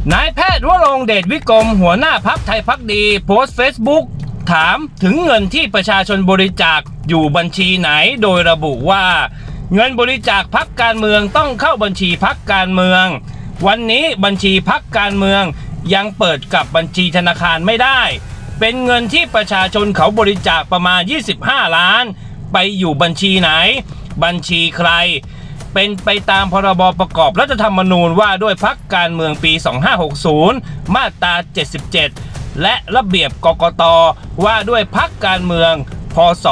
นายแพทย์วรงค์เดชวิกรมหัวหน้าพรรคไทยพักดีโพสต์เฟซบุ๊กถามถึงเงินที่ประชาชนบริจาคอยู่บัญชีไหนโดยระบุว่าเงินบริจาคพรรคการเมืองต้องเข้าบัญชีพรรคการเมืองวันนี้บัญชีพรรคการเมืองยังเปิดกับบัญชีธนาคารไม่ได้เป็นเงินที่ประชาชนเขาบริจาคประมาณ25 ล้านไปอยู่บัญชีไหนบัญชีใครเป็นไปตามพรบประกอบรัฐธรรมนูญว่าด้วยพรรคการเมืองปี 2560 มาตรา 77 และระเบียบกกต.ว่าด้วยพรรคการเมือง พ.ศ.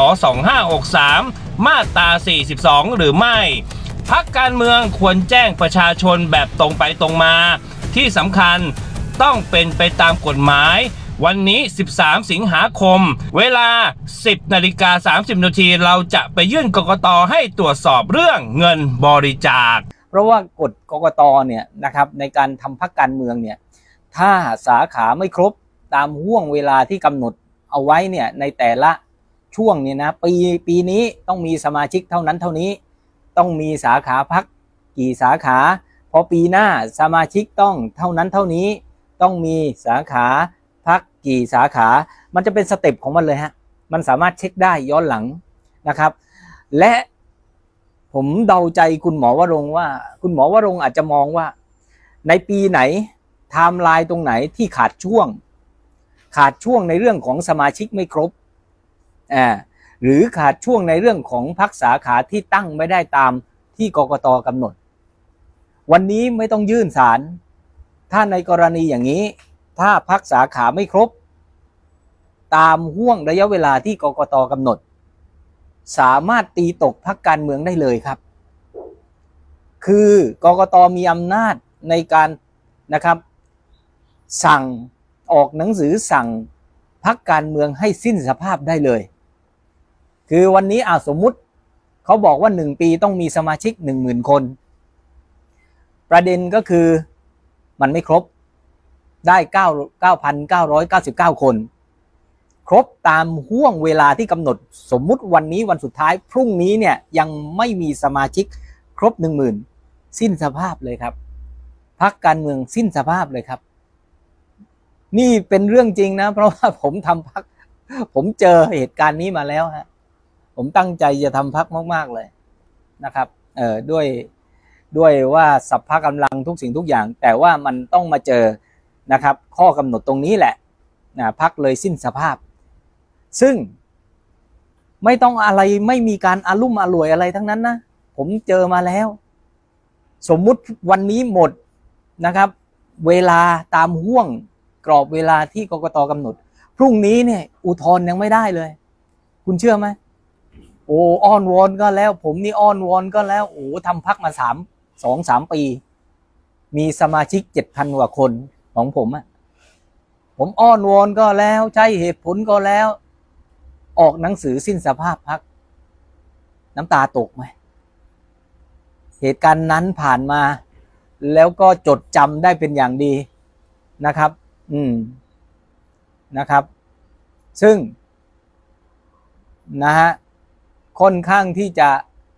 2563 มาตรา 42 หรือไม่พรรคการเมืองควรแจ้งประชาชนแบบตรงไปตรงมาที่สำคัญต้องเป็นไปตามกฎหมายวันนี้13 สิงหาคมเวลา 10:30 นาทีเราจะไปยื่นกกต.ให้ตรวจสอบเรื่องเงินบริจาคเพราะว่ากฎกกต.เนี่ยนะครับในการทำพรรคการเมืองเนี่ยถ้าสาขาไม่ครบตามห่วงเวลาที่กำหนดเอาไว้เนี่ยในแต่ละช่วงเนี่ยนะปีนี้ต้องมีสมาชิกเท่านั้นเท่านี้ต้องมีสาขาพรรคกี่สาขาพอปีหน้าสมาชิกต้องเท่านั้นเท่านี้ต้องมีสาขาพรรคกี่สาขามันจะเป็นสเต็ปของมันเลยฮะมันสามารถเช็คได้ย้อนหลังนะครับและผมเดาใจคุณหมอวรงค์ว่าคุณหมอวรงค์อาจจะมองว่าในปีไหนไทม์ไลน์ตรงไหนที่ขาดช่วงในเรื่องของสมาชิกไม่ครบหรือขาดช่วงในเรื่องของพรรคสาขาที่ตั้งไม่ได้ตามที่กกต.กำหนดวันนี้ไม่ต้องยื่นศาลถ้าในกรณีอย่างนี้ถ้าพรรคสาขาไม่ครบตามห่วงระยะเวลาที่กกต.กำหนดสามารถตีตกพรรคการเมืองได้เลยครับคือกกต.มีอำนาจในการนะครับสั่งออกหนังสือสั่งพรรคการเมืองให้สิ้นสภาพได้เลยคือวันนี้สมมุติเขาบอกว่า1 ปีต้องมีสมาชิก 10,000 คนประเด็นก็คือมันไม่ครบได้ 9,999 คนครบตามห่วงเวลาที่กำหนดสมมุติวันนี้วันสุดท้ายพรุ่งนี้เนี่ยยังไม่มีสมาชิกครบ 10,000 สิ้นสภาพเลยครับพรรคการเมืองสิ้นสภาพเลยครับนี่เป็นเรื่องจริงนะเพราะว่าผมทำพรรคผมเจอเหตุการณ์นี้มาแล้วฮะผมตั้งใจจะทำพรรคมากๆเลยนะครับด้วยว่าสัพพะกำลังทุกสิ่งทุกอย่างแต่ว่ามันต้องมาเจอนะครับข้อกำหนดตรงนี้แหละพรรคเลยสิ้นสภาพซึ่งไม่ต้องอะไรไม่มีการอารุ่มอร่วยอะไรทั้งนั้นนะผมเจอมาแล้วสมมุติวันนี้หมดนะครับเวลาตามห่วงกรอบเวลาที่กกต.กำหนดพรุ่งนี้เนี่ยอุทธรณ์ยังไม่ได้เลยคุณเชื่อไหมโอ้อ้อนวอนก็แล้วผมนี่อ้อนวอนก็แล้วโอ้ทำพรรคมา2-3 ปีมีสมาชิก 7,000 กว่าคนของผมอ้อนวอนก็แล้วใช้เหตุผลก็แล้วออกหนังสือสิ้นสภาพพรรคน้ำตาตกไหมเหตุการณ์นั้นผ่านมาแล้วก็จดจำได้เป็นอย่างดีนะครับนะครับซึ่งนะฮะค่อนข้างที่จะ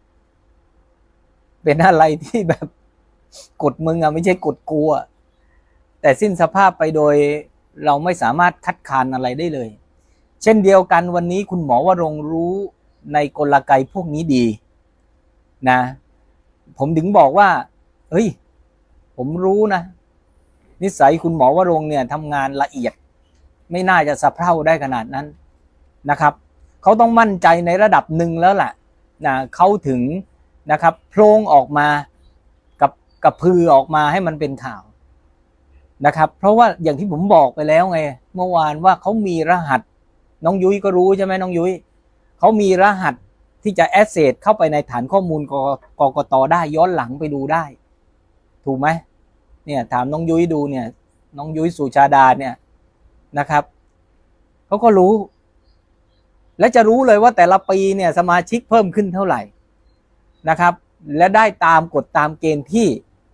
เป็นอะไรที่แบบกดมึงไม่ใช่กดกูแต่สิ้นสภาพไปโดยเราไม่สามารถคัดค้านอะไรได้เลยเช่นเดียวกันวันนี้คุณหมอวรงค์รู้ในกลไกพวกนี้ดีนะผมถึงบอกว่าเฮ้ยผมรู้นะนิสัยคุณหมอวรงค์เนี่ยทำงานละเอียดไม่น่าจะสะเพร่าได้ขนาดนั้นนะครับเขาต้องมั่นใจในระดับหนึ่งแล้วล่ะนะเขาถึงนะครับโพร่งออกมากับพือออกมาให้มันเป็นข่าวนะครับเพราะว่าอย่างที่ผมบอกไปแล้วไงเมื่อวานว่าเขามีรหัสน้องยุ้ยก็รู้ใช่ไหมน้องยุ้ยเขามีรหัสที่จะแอสเซสเข้าไปในฐานข้อมูลกกต.ได้ย้อนหลังไปดูได้ถูกไหมเนี่ยถามน้องยุ้ยดูเนี่ยน้องยุ้ยสุชาดาเนี่ยนะครับเขาก็รู้และจะรู้เลยว่าแต่ละปีเนี่ยสมาชิกเพิ่มขึ้นเท่าไหร่นะครับและได้ตามกฎตามเกณฑ์ที่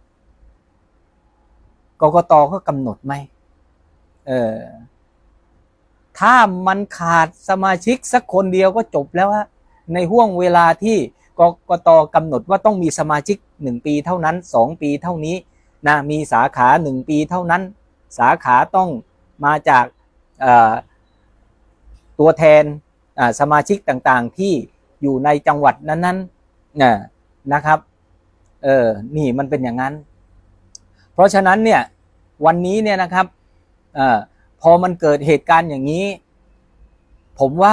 กกต.ก็กำหนดไหมถ้ามันขาดสมาชิกสักคนเดียวก็จบแล้วฮะในห่วงเวลาที่กกต.กำหนดว่าต้องมีสมาชิก1 ปีเท่านั้น2 ปีเท่านี้นะมีสาขา1 ปีเท่านั้นสาขาต้องมาจากตัวแทนสมาชิกต่างๆที่อยู่ในจังหวัดนั้นๆนะครับนี่มันเป็นอย่างนั้นเพราะฉะนั้นเนี่ยวันนี้เนี่ยนะครับพอมันเกิดเหตุการณ์อย่างนี้ผมว่า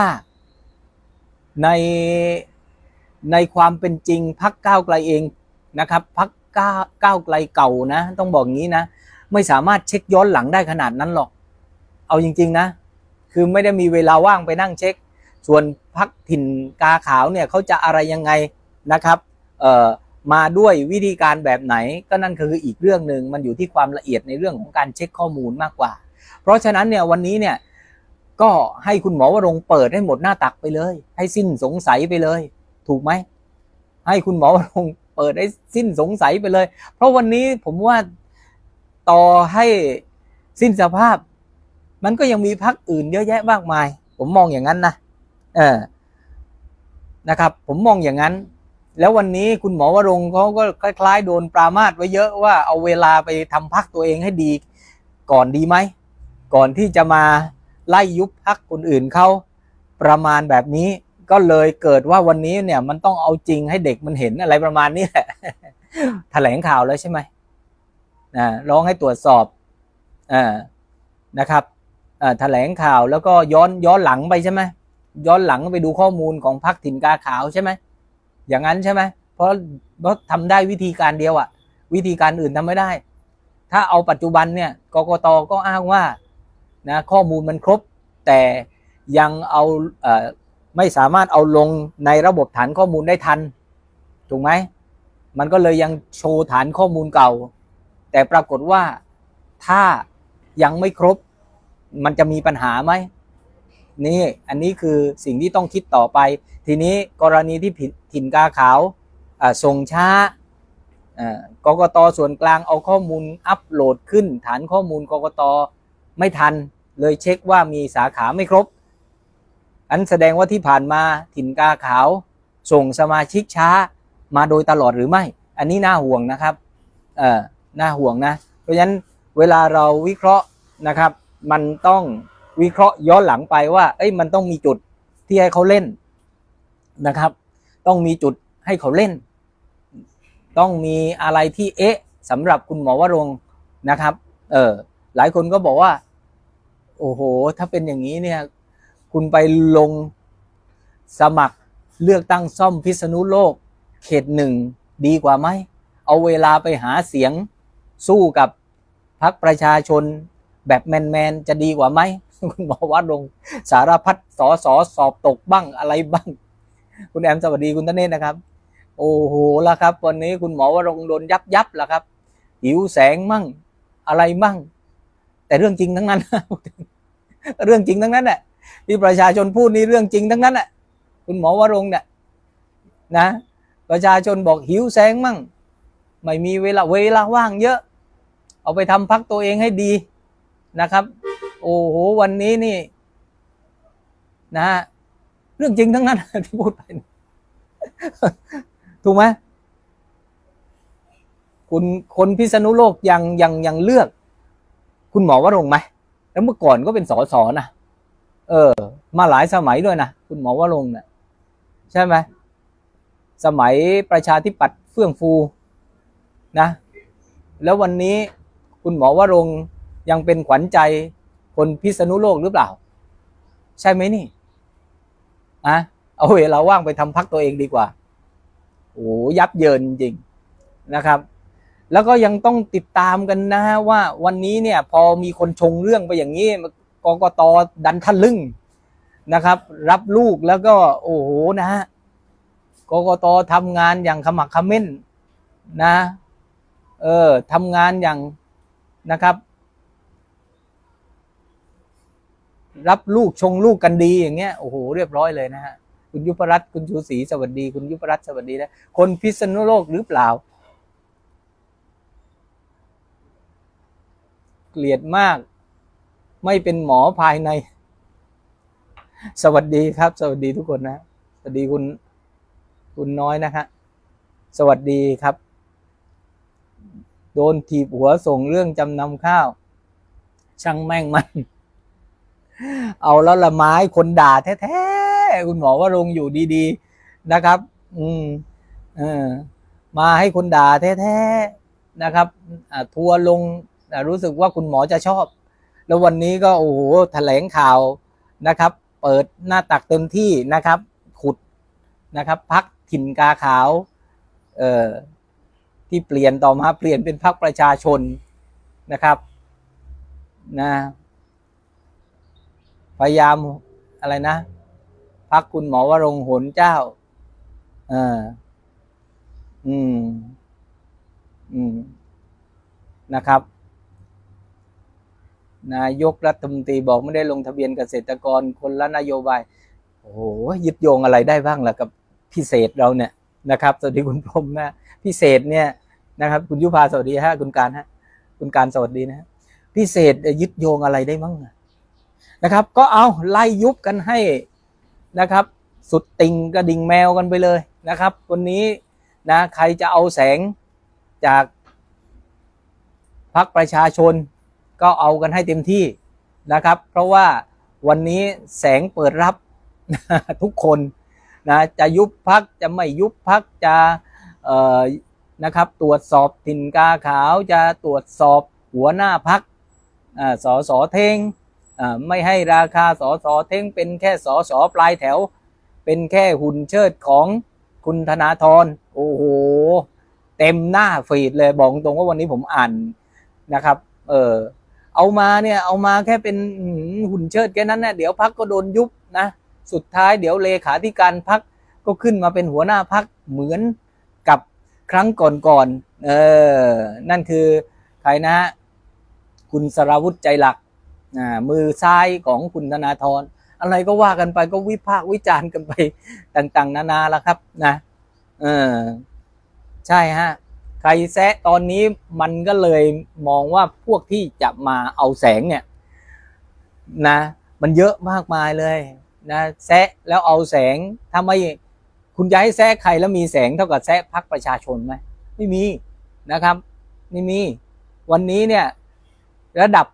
ในความเป็นจริงพรรคก้าวไกลเองนะครับพรรคก้าวไกลเก่านะต้องบอกงี้นะไม่สามารถเช็คย้อนหลังได้ขนาดนั้นหรอกเอาจริงๆนะคือไม่ได้มีเวลาว่างไปนั่งเช็คส่วนพรรคถิ่นกาขาวเนี่ยเขาจะอะไรยังไงนะครับมาด้วยวิธีการแบบไหนก็นั่นคืออีกเรื่องหนึ่งมันอยู่ที่ความละเอียดในเรื่องของการเช็คข้อมูลมากกว่าเพราะฉะนั้นเนี่ยวันนี้เนี่ยก็ให้คุณหมอวรงค์เปิดให้หมดหน้าตักไปเลยให้สิ้นสงสัยไปเลยถูกไหมให้คุณหมอวรงค์เปิดให้สิ้นสงสัยไปเลยเพราะวันนี้ผมว่าต่อให้สิ้นสภาพมันก็ยังมีพรรคอื่นเยอะแยะมากมายผมมองอย่างนั้นนะนะครับผมมองอย่างนั้นแล้ววันนี้คุณหมอวรงค์เขาก็คล้ายๆโดนปรามาสไว้เยอะว่าเอาเวลาไปทำพรรคตัวเองให้ดีก่อนดีไหมก่อนที่จะมาไล่ยุบพรรคคนอื่นเขาประมาณแบบนี้ก็เลยเกิดว่าวันนี้เนี่ยมันต้องเอาจริงให้เด็กมันเห็นอะไรประมาณนี้แหละแถลงข่าวแล้วใช่ไหมร้องให้ตรวจสอบนะครับแถลงข่าวแล้วก็ย้อนหลังไปใช่ไหมย้อนหลังไปดูข้อมูลของพรรคถิ่นกาขาวใช่ไหมอย่างนั้นใช่ไหมเพราะทำได้วิธีการเดียววิธีการอื่นทำไม่ได้ถ้าเอาปัจจุบันเนี่ยกกต.ก็อ้างว่านะข้อมูลมันครบแต่ยังเอาไม่สามารถเอาลงในระบบฐานข้อมูลได้ทันถูกไหมมันก็เลยยังโชว์ฐานข้อมูลเก่าแต่ปรากฏว่าถ้ายังไม่ครบมันจะมีปัญหาไหมนี่อันนี้คือสิ่งที่ต้องคิดต่อไปทีนี้กรณีที่ถิ่นกาขาวส่งช้ากกต.ส่วนกลางเอาข้อมูลอัปโหลดขึ้นฐานข้อมูลกกต.ไม่ทันเลยเช็คว่ามีสาขาไม่ครบอันแสดงว่าที่ผ่านมาถิ่นกาขาวส่งสมาชิกช้ามาโดยตลอดหรือไม่อันนี้น่าห่วงนะครับน่าห่วงนะเพราะฉะนั้นเวลาเราวิเคราะห์นะครับมันต้องวิเคราะห์ย้อนหลังไปว่ามันต้องมีจุดที่ให้เขาเล่นนะครับต้องมีจุดให้เขาเล่นต้องมีอะไรที่สำหรับคุณหมอวรงค์นะครับหลายคนก็บอกว่าโอ้โหถ้าเป็นอย่างนี้เนี่ยคุณไปลงสมัครเลือกตั้งซ่อมพิษณุโลกเขต 1ดีกว่าไหมเอาเวลาไปหาเสียงสู้กับพรรคประชาชนแบบแมนๆจะดีกว่าไหมคุณหมอวรงค์สารพัดสอบตกบ้างอะไรบ้างคุณแอมสวัสดีคุณธเนศนะครับโอ้โหแล้วครับวันนี้คุณหมอวรงค์โดนยับแล้วครับหิวแสงมั่งอะไรมั่งแต่เรื่องจริงทั้งนั้น เรื่องจริงทั้งนั้นแหละที่ประชาชนพูดนี่เรื่องจริงทั้งนั้นแหละคุณหมอวรงค์เนี่ยนะประชาชนบอกหิวแสงมั่งไม่มีเวลาว่างเยอะเอาไปทำพรรคตัวเองให้ดีนะครับโอ้โหวันนี้นี่นะเรื่องจริงทั้งนั้นที่พูดไปถูกไหมคนพิษณุโลกยังเลือกคุณหมอวรงค์ไหมแล้วเมื่อก่อนก็เป็นสสนะมาหลายสมัยด้วยนะคุณหมอวรงค์เนี่ยใช่ไหมสมัยประชาธิปัตย์เฟื่องฟูนะแล้ววันนี้คุณหมอวรงค์ยังเป็นขวัญใจคนพิษณุโลกหรือเปล่าใช่ไหมนี่เอาเวลาว่างไปทำพรรคตัวเองดีกว่าโอ้ยับเยินจริงนะครับแล้วก็ยังต้องติดตามกันนะว่าวันนี้เนี่ยพอมีคนชงเรื่องไปอย่างนี้กกต.ดันทะลึ่งนะครับรับลูกแล้วก็โอ้โหนะฮะกกต.ทำงานอย่างขมักเขม้นนะทำงานอย่างนะครับรับลูกชงลูกกันดีอย่างเงี้ยโอ้โหเรียบร้อยเลยนะฮะคุณยุพรัตน์คุณชูศรีสวัสดีคุณยุพรัตน์สวัสดีนะคนพิษณุโลกหรือเปล่าเกลียดมากไม่เป็นหมอภายในสวัสดีครับสวัสดีทุกคนนะสวัสดีคุณน้อยนะครับสวัสดีครับโดนถีบหัวส่งเรื่องจำนำข้าวช่างแม่งมันเอาแล้วละไม้คนด่าแท้ๆคุณหมอว่าลงอยู่ดีๆนะครับมาให้คนด่าแท้ๆนะครับทัวร์ลงรู้สึกว่าคุณหมอจะชอบแล้ววันนี้ก็โอ้โหแถลงข่าวนะครับเปิดหน้าตักเต็มที่นะครับขุดนะครับพรรคถิ่นกาขาวที่เปลี่ยนต่อมาเปลี่ยนเป็นพรรคประชาชนนะครับนะพยายามอะไรนะพรรคคุณหมอวรงค์โหนเจ้านะครับนายกรัฐมนตรีบอกไม่ได้ลงทะเบียนเกษตรกรคนละนโยบายโอ้โหยึดโยงอะไรได้บ้างล่ะกับพิเศษเราเนี่ยนะครับสวัสดีคุณพรหมนะพิเศษเนี่ยนะครับคุณยุพาสวัสดีฮะคุณการฮะคุณการสวัสดีนะพิเศษยึดโยงอะไรได้บ้างนะครับก็เอาไล่ยุบกันให้นะครับสุดติ่งกระดิ่งแมวกันไปเลยนะครับวันนี้นะใครจะเอาแสงจากพรรคประชาชนก็เอากันให้เต็มที่นะครับเพราะว่าวันนี้แสงเปิดรับทุกคนนะจะยุบพรรคจะไม่ยุบพรรคจะนะครับตรวจสอบถิ่นกาขาวจะตรวจสอบหัวหน้าพรรคสสเท่งไม่ให้ราคาสสเท่งเป็นแค่สสปลายแถวเป็นแค่หุ่นเชิดของคุณธนาธรโอ้โหเต็มหน้าฟีดเลยบอกตรงว่าวันนี้ผมอ่านนะครับเอามาเนี่ยเอามาแค่เป็นหุ่นเชิดแค่นั้นนะเดี๋ยวพรรคก็โดนยุบนะสุดท้ายเดี๋ยวเลขาธิการพรรคก็ขึ้นมาเป็นหัวหน้าพรรคเหมือนกับครั้งก่อนนั่นคือใครนะคุณสราวุธใจหลักมือซ้ายของคุณธนาธรอะไรก็ว่ากันไปก็วิพากษ์วิจารณ์กันไปต่างๆนานาแล้วครับนะใช่ฮะใครแซะตอนนี้มันก็เลยมองว่าพวกที่จะมาเอาแสงเนี่ยนะมันเยอะมากมายเลยนะแซะแล้วเอาแสงทำไมคุณจะให้แซะใครแล้วมีแสงเท่ากับแซะพรรคประชาชนไหมไม่มีนะครับไม่มีวันนี้เนี่ยระดับ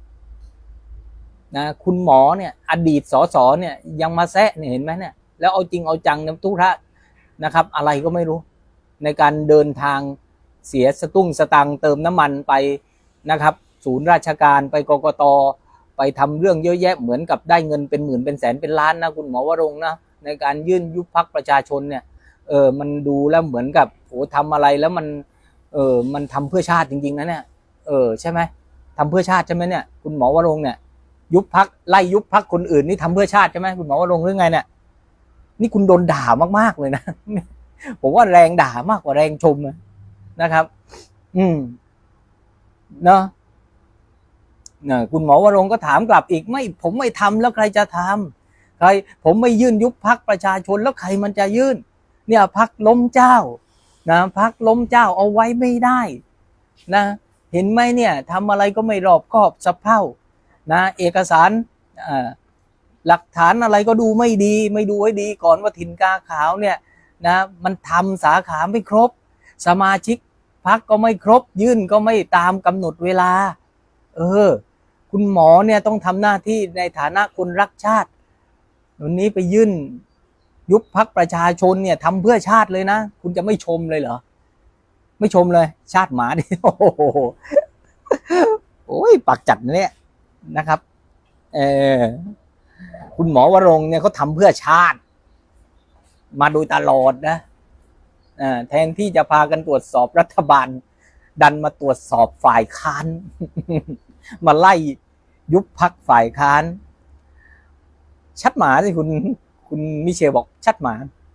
นะคุณหมอเนี่ยอดีตสสเนี่ยยังมาแซะเนี่ยเห็นไหมเนี่ยแล้วเอาจริงเอาจังน้ำทุระนะครับอะไรก็ไม่รู้ในการเดินทางเสียสตุ้งสตังเติมน้ำมันไปนะครับศูนย์ราชการไปกกต.ไปทำเรื่องเยอะแยะเหมือนกับได้เงินเป็นหมื่นเป็นแสนเป็นล้านนะคุณหมอวรงค์นะในการยื่นยุบพรรคประชาชนเนี่ยมันดูแล้วเหมือนกับโหทำอะไรแล้วมันทำเพื่อชาติจริงๆนะเนี่ยใช่ไหมทำเพื่อชาติใช่ไหมเนี่ยคุณหมอวรงค์เนี่ยยุบพรรคไล่ยุบพรรคคนอื่นนี่ทำเพื่อชาติใช่ไหมคุณหมอวรงค์หรือไงเนี่ยนี่คุณโดนด่ามากๆเลยนะผมว่าแรงด่ามากกว่าแรงชมนะครับเนาะคุณหมอวรงค์ก็ถามกลับอีกไม่ผมไม่ทำแล้วใครจะทำใครผมไม่ยื่นยุบพรรคประชาชนแล้วใครมันจะยื่นเนี่ยพรรคล้มเจ้านะพรรคล้มเจ้าเอาไว้ไม่ได้นะเห็นไหมเนี่ยทำอะไรก็ไม่รอบคอบสะเพร่านะเอกสารหลักฐานอะไรก็ดูไม่ดีไม่ดูให้ดีก่อนว่าถิ่นกาขาวเนี่ยนะมันทำสาขาไม่ครบสมาชิกพรรคก็ไม่ครบยื่นก็ไม่ตามกำหนดเวลาคุณหมอเนี่ยต้องทำหน้าที่ในฐานะคนรักชาติวันนี้ไปยื่นยุบพรรคประชาชนเนี่ยทำเพื่อชาติเลยนะคุณจะไม่ชมเลยเหรอไม่ชมเลยชาติหมาดิโอ้ยปากจัดเนี่ยนะครับคุณหมอวรงค์เนี่ยเขาทำเพื่อชาติมาโดยตลอดนะแทนที่จะพากันตรวจสอบรัฐบาลดันมาตรวจสอบฝ่ายค้านมาไล่ยุบพรรคฝ่ายค้านชัดหมาสิคุณมิเชลบอกชัดหมา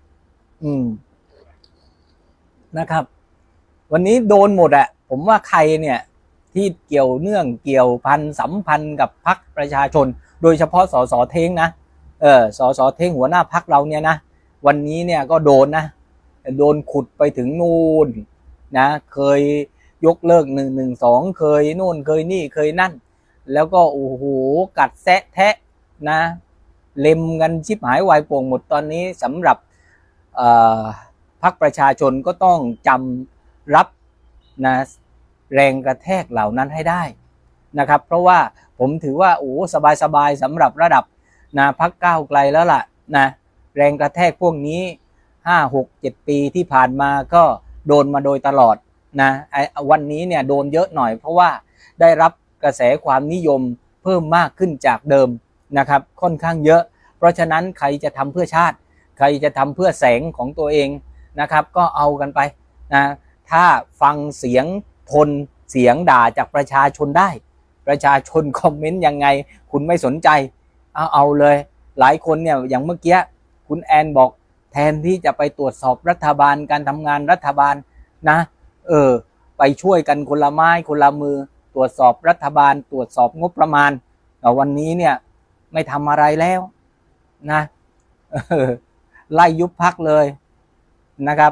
นะครับวันนี้โดนหมดอะผมว่าใครเนี่ยที่เกี่ยวเนื่องเกี่ยวพันสัมพันธ์กับพรรคประชาชนโดยเฉพาะสสเท้งนะสสเท้งหัวหน้าพรรคเราเนี่ยนะวันนี้เนี่ยก็โดนนะโดนขุดไปถึงนู่นนะเคยยกเลิก112เคยนู่นเคยนี่เคยนั่นแล้วก็โอ้โหกัดแซะแทะนะเล็มกันชิบหายวายป่วงหมดตอนนี้สำหรับพรรคประชาชนก็ต้องจำรับนะแรงกระแทกเหล่านั้นให้ได้นะครับเพราะว่าผมถือว่าโอ้สบายๆสำหรับระดับนะพรรคก้าวไกลแล้วล่ะนะแรงกระแทกพวกนี้5-6-7 ปีที่ผ่านมาก็โดนมาโดยตลอดนะวันนี้เนี่ยโดนเยอะหน่อยเพราะว่าได้รับกระแสความนิยมเพิ่มมากขึ้นจากเดิมนะครับค่อนข้างเยอะเพราะฉะนั้นใครจะทำเพื่อชาติใครจะทำเพื่อแสงของตัวเองนะครับก็เอากันไปนะถ้าฟังเสียงทนเสียงด่าจากประชาชนได้ประชาชนคอมเมนต์ยังไงคุณไม่สนใจเอาเลยหลายคนเนี่ยอย่างเมื่อกี้คุณแอนบอกแทนที่จะไปตรวจสอบรัฐบาลการทำงานรัฐบาลนะไปช่วยกันคนละไม้คนละมือตรวจสอบรัฐบาลตรวจสอบงบประมาณวันนี้เนี่ยไม่ทำอะไรแล้วนะไล่ยุบพรรคเลยนะครับ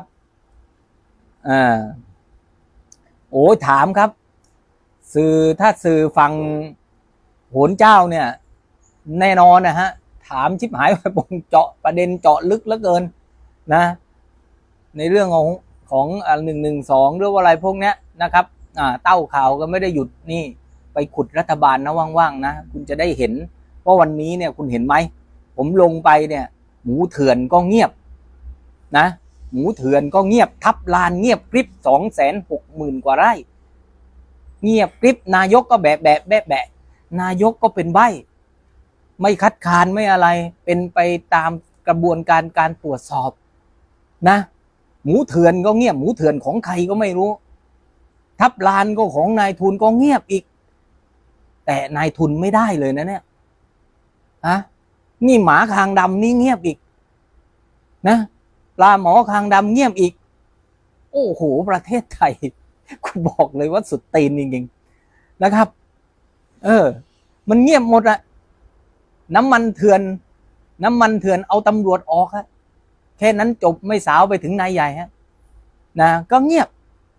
โอ้ถามครับถ้าสื่อฟังโหนเจ้าเนี่ยแน่นอนนะฮะถามชิบหายไปปงเจาะประเด็นเจาะลึกเหลือเกินนะในเรื่องของ112หรือว่าอะไรพวกเนี้ยนะครับเต้าข่าวก็ไม่ได้หยุดนี่ไปขุดรัฐบาลนะว่างๆนะคุณจะได้เห็นว่าวันนี้เนี่ยคุณเห็นไหมผมลงไปเนี่ยหมูเถื่อนก็เงียบนะหมูเถื่อนก็เงียบทับลานเงียบกริบ260,000 กว่าไร่เงียบกริบนายกก็แบะนายกก็เป็นใบ้ไม่คัดค้านไม่อะไรเป็นไปตามกระบวนการการตรวจสอบนะหมูเถื่อนก็เงียบหมูเถื่อนของใครก็ไม่รู้ทับลานก็ของนายทุนก็เงียบอีกแต่นายทุนไม่ได้เลยนะเนี่ยนี่หมาคางดำนี่เงียบอีกนะปลาหมอคางดำเงียบอีกโอ้โหประเทศไทยคุณบอกเลยว่าสุดตีนจริงๆนะครับมันเงียบหมดอะน้ำมันเถื่อนเอาตำรวจออกฮะแค่นั้นจบไม่สาวไปถึงนายใหญ่ฮะนะก็เงียบ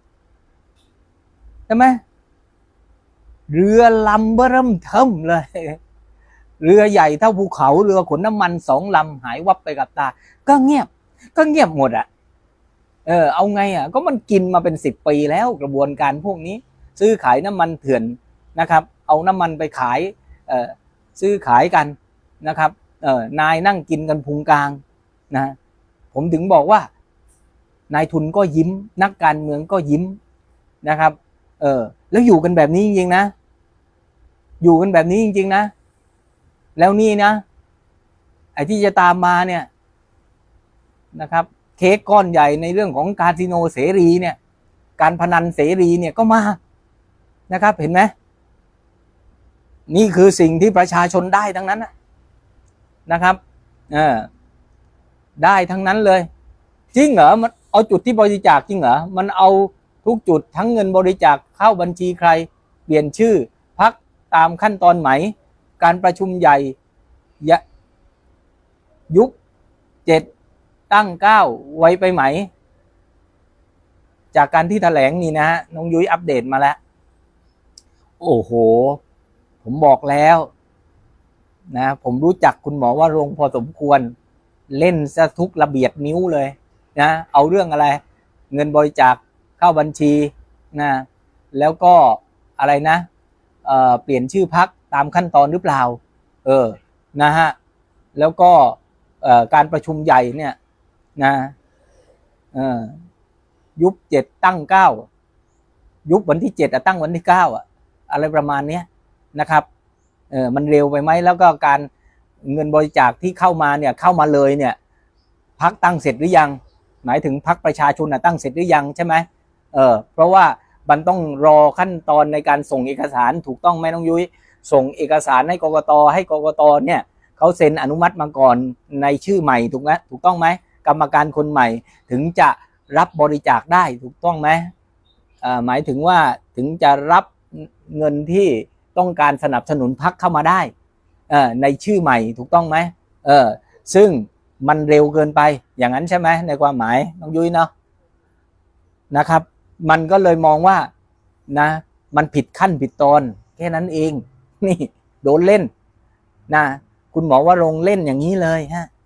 ใช่ไหมเรือลำเบิ่มเทิ่มเลยเรือใหญ่เท่าภูเขาเรือขนน้ำมัน2 ลำหายวับไปกับตาก็เงียบหมดอ่ะเอาไงอ่ะก็มันกินมาเป็น10 ปีแล้วกระบวนการพวกนี้ซื้อขายน้ำมันเถื่อนนะครับเอาน้ำมันไปขายซื้อขายกันนะครับนายนั่งกินกันพุงกลางนะผมถึงบอกว่านายทุนก็ยิ้มนักการเมืองก็ยิ้มนะครับแล้วอยู่กันแบบนี้จริงๆนะอยู่กันแบบนี้จริงๆนะแล้วนี่นะไอ้ที่จะตามมาเนี่ยนะครับเค้กก้อนใหญ่ในเรื่องของคาสิโนเสรีเนี่ยการพนันเสรีเนี่ยก็มานะครับเห็นไหมนี่คือสิ่งที่ประชาชนได้ทั้งนั้นนะครับได้ทั้งนั้นเลยจริงเหรอมันเอาจุดที่บริจาคจริงเหรอมันเอาทุกจุดทั้งเงินบริจาคเข้าบัญชีใครเปลี่ยนชื่อพรรคตามขั้นตอนไหมการประชุมใหญ่ยุค7ตั้ง9ไว้ไปไหมจากการที่แถลงนี่นะน้องยุ้ยอัปเดตมาแล้วโอ้โหผมบอกแล้วนะผมรู้จักคุณหมอวรงค์พอสมควรเล่นซะทุกระเบียดนิ้วเลยนะเอาเรื่องอะไรเงินบริจาคเข้าบัญชีนะแล้วก็อะไรนะเปลี่ยนชื่อพรรคตามขั้นตอนหรือเปล่านะฮะแล้วก็การประชุมใหญ่เนี่ยนะยุบ7ตั้ง9ยุบวันที่7ตั้งวันที่9อะไรประมาณนี้นะครับมันเร็วไปไหมแล้วก็การเงินบริจาคที่เข้ามาเนี่ยเข้ามาเลยเนี่ยพรรคตั้งเสร็จหรือยังหมายถึงพรรคประชาชนตั้งเสร็จหรือยังใช่ไหมเพราะว่ามันต้องรอขั้นตอนในการส่งเอกสารถูกต้องไหมน้องยุ้ยส่งเอกสารให้กกตให้กกตเนี่ยเขาเซ็นอนุมัติมาก่อนในชื่อใหม่ถูกต้องไหมกรรมการคนใหม่ถึงจะรับบริจาคได้ถูกต้องไหมหมายถึงว่าถึงจะรับเงินที่ต้องการสนับสนุนพรรคเข้ามาได้ในชื่อใหม่ถูกต้องไหมซึ่งมันเร็วเกินไปอย่างนั้นใช่ไหมในความหมายน้องยุ้ยเนาะนะครับมันก็เลยมองว่านะมันผิดขั้นผิดตอนแค่นั้นเองนี่โดนเล่นนะคุณหมอวรงค์เล่นอย่างนี้เลยฮะ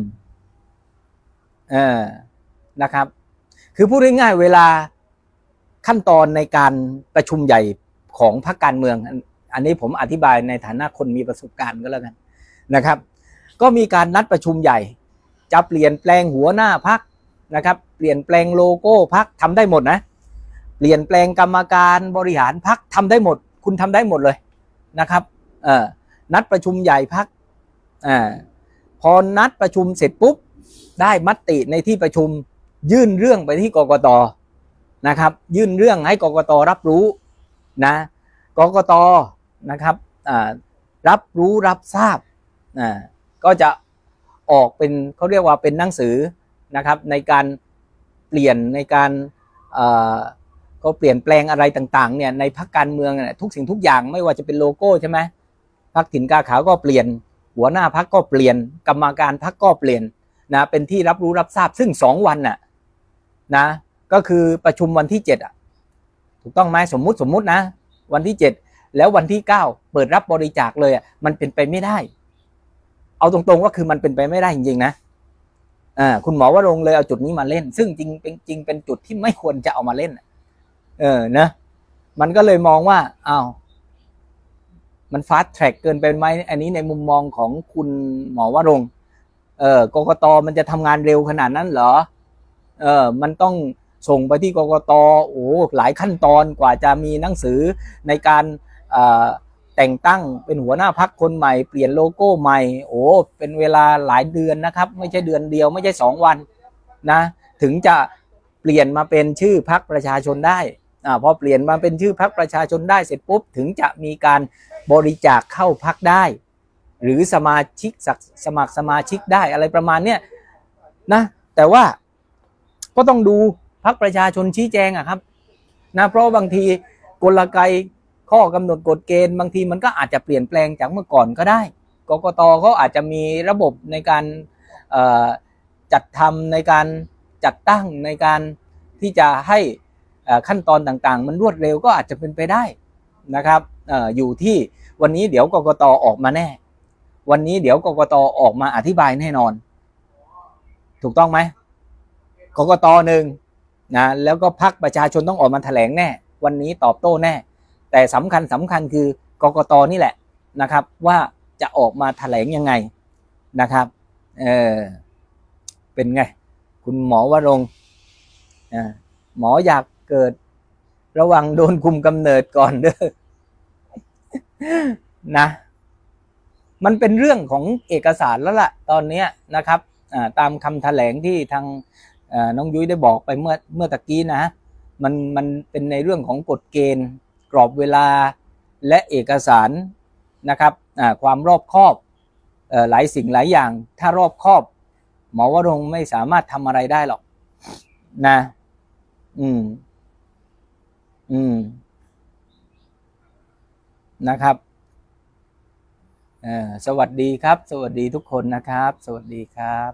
นะครับคือพูดง่ายๆเวลาขั้นตอนในการประชุมใหญ่ของพรรคการเมืองอันนี้ผมอธิบายในฐานะคนมีประสบการณ์ก็แล้วกันนะครับก็มีการนัดประชุมใหญ่จะเปลี่ยนแปลงหัวหน้าพรรคนะครับเปลี่ยนแปลงโลโก้พรรคทำได้หมดนะเปลี่ยนแปลงกรรมการบริหารพรรคทำได้หมดคุณทำได้หมดเลยนะครับนัดประชุมใหญ่พรรคพอนัดประชุมเสร็จปุ๊บได้มติในที่ประชุมยื่นเรื่องไปที่กกต.นะครับยื่นเรื่องให้กกต.รับรู้นะกกต.นะครับรับรู้รับทราบก็จะออกเป็นเขาเรียกว่าเป็นหนังสือนะครับในการเปลี่ยนในการก็เปลี่ยนแปลงอะไรต่างๆเนี่ยในพรรคการเมืองทุกสิ่งทุกอย่างไม่ว่าจะเป็นโลโก้ใช่ไหมพรรคถิ่นกาขาวก็เปลี่ยนหัวหน้าพรรคก็เปลี่ยนกรรมการพรรคก็เปลี่ยนนะเป็นที่รับรู้รับทราบซึ่ง2 วันน่ะนะก็คือประชุมวันที่7ถูกต้องไหมสมมุตินะวันที่7แล้ววันที่9เปิดรับบริจาคเลยมันเป็นไปไม่ได้เอาตรงๆก็คือมันเป็นไปไม่ได้จริงๆนะคุณหมอวรงค์เลยเอาจุดนี้มาเล่นซึ่งจริงเป็นจุดที่ไม่ควรจะเอามาเล่นนะมันก็เลยมองว่ามันฟาสต์แทร็กเกินไปไหมอันนี้ในมุมมองของคุณหมอวรงค์กกต.มันจะทำงานเร็วขนาดนั้นเหรอมันต้องส่งไปที่กกต.หลายขั้นตอนกว่าจะมีหนังสือในการแต่งตั้งเป็นหัวหน้าพรรคคนใหม่เปลี่ยนโลโก้ใหม่เป็นเวลาหลายเดือนนะครับไม่ใช่เดือนเดียวไม่ใช่2 วันนะถึงจะเปลี่ยนมาเป็นชื่อพรรคประชาชนได้พอเปลี่ยนมาเป็นชื่อพรรคประชาชนได้เสร็จปุ๊บถึงจะมีการบริจาคเข้าพรรคได้หรือสมาคสมาชิกได้อะไรประมาณเนี้ยนะแต่ว่าก็ต้องดูพรรคประชาชนชี้แจงครับนะเพราะบางทีกลไกข้อกำหนดกฎเกณฑ์บางทีมันก็อาจจะเปลี่ยนแปลงจากเมื่อก่อนก็ได้กกต.เขาอาจจะมีระบบในการจัดทำในการจัดตั้งในการที่จะให้ขั้นตอนต่างๆมันรวดเร็วก็อาจจะเป็นไปได้นะครับอยู่ที่วันนี้เดี๋ยวกกต.ออกมาแน่วันนี้เดี๋ยวกกต.ออกมาอธิบายแน่นอนถูกต้องไหมกกต.หนึ่งนะแล้วก็พรรคประชาชนต้องออกมาแถลงแน่วันนี้ตอบโต้แน่แต่สำคัญคือกกต.นี่แหละนะครับว่าจะออกมาแถลงยังไงนะครับเป็นไงคุณหมอวรงค์หมออยากเกิดระวังโดนคุมกำเนิดก่อนเด้อนะมันเป็นเรื่องของเอกสารแล้วล่ะตอนนี้นะครับตามคำแถลงที่ทางน้องยุ้ยได้บอกไปเมื่อตะกี้นะมันเป็นในเรื่องของกฎเกณฑ์กรอบเวลาและเอกสารนะครับความรอบคอบหลายสิ่งหลายอย่างถ้ารอบคอบหมอวรงค์ไม่สามารถทำอะไรได้หรอกนะนะครับสวัสดีครับสวัสดีทุกคนนะครับสวัสดีครับ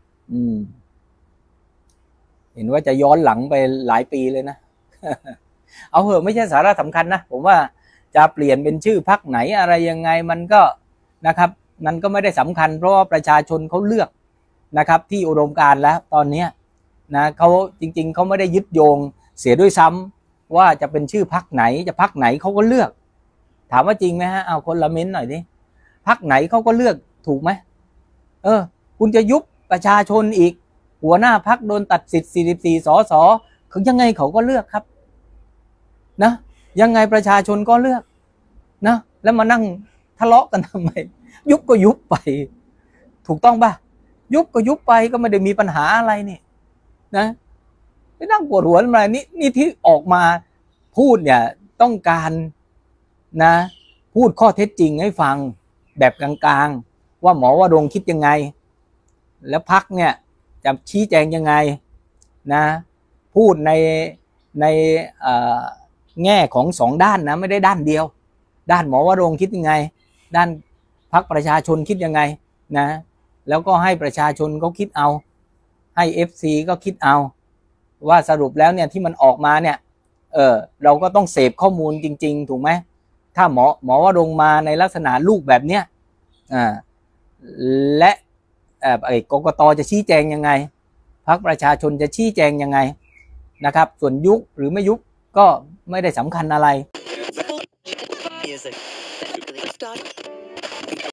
เห็นว่าจะย้อนหลังไปหลายปีเลยนะเอาเหอะไม่ใช่สาระสำคัญนะผมว่าจะเปลี่ยนเป็นชื่อพรรคไหนอะไรยังไงมันก็นะครับมันก็ไม่ได้สำคัญเพราะว่าประชาชนเขาเลือกนะครับที่อุดมการณ์แล้วตอนนี้นะเขาจริงๆเขาไม่ได้ยึดโยงเสียด้วยซ้ำว่าจะเป็นชื่อพรรคไหนจะพรรคไหนเขาก็เลือกถามว่าจริงไหมฮะเอาคนละเม้นหน่อยดิพรรคไหนเขาก็เลือกถูกไหมคุณจะยุบประชาชนอีกหัวหน้าพรรคโดนตัดสิทธิ์44 สสคือยังไงเขาก็เลือกครับนะยังไงประชาชนก็เลือกนะแล้วมานั่งทะเลาะกันทำไมยุบก็ยุบไปถูกต้องป่ะยุบก็ยุบไปก็ไม่ได้มีปัญหาอะไรนี่นะไม่นั่งปวดหัวอะไรนี่ที่ออกมาพูดเนี่ยต้องการนะพูดข้อเท็จจริงให้ฟังแบบกลางๆว่าหมอวรงค์คิดยังไงแล้วพรรคเนี่ยจะชี้แจงยังไงนะพูดในแง่ของ2 ด้านนะไม่ได้ด้านเดียวด้านหมอวรงค์คิดยังไงด้านพรรคประชาชนคิดยังไงนะแล้วก็ให้ประชาชนเขาคิดเอาให้ FC ก็คิดเอาว่าสรุปแล้วเนี่ยที่มันออกมาเนี่ยเราก็ต้องเสพข้อมูลจริงๆถูกไหมถ้าหมอวรงค์มาในลักษณะลูกแบบเนี้ยและกกต.จะชี้แจงยังไงพรรคประชาชนจะชี้แจงยังไงนะครับส่วนยุบหรือไม่ยุบก็ไม่ได้สำคัญอะไร